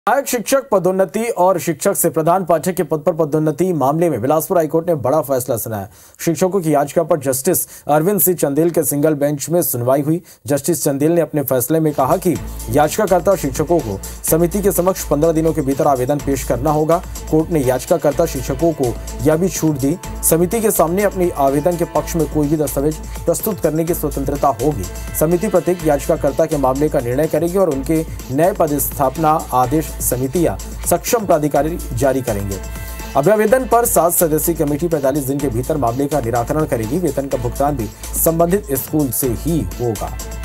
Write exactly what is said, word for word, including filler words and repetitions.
सहायक शिक्षक पदोन्नति और शिक्षक से प्रधान पाठक के पद पर पदोन्नति मामले में बिलासपुर हाईकोर्ट ने बड़ा फैसला सुनाया। शिक्षकों की याचिका पर जस्टिस अरविंद सिंह चंदेल के सिंगल बेंच में सुनवाई हुई। जस्टिस चंदेल ने अपने फैसले में कहा कि याचिकाकर्ता शिक्षकों को समिति के समक्ष पंद्रह दिनों के भीतर आवेदन पेश करना होगा। कोर्ट ने याचिकाकर्ता शिक्षकों को यह भी छूट दी, समिति के सामने अपने आवेदन के पक्ष में कोई भी दस्तावेज प्रस्तुत करने की स्वतंत्रता होगी। समिति प्रत्येक याचिकाकर्ता के मामले का निर्णय करेगी और उनके नए पदस्थापना आदेश समितियां सक्षम प्राधिकारी जारी करेंगे। अभ्यावेदन पर सात सदस्यीय कमेटी पैंतालीस दिन के भीतर मामले का निराकरण करेगी। वेतन का भुगतान भी संबंधित स्कूल से ही होगा।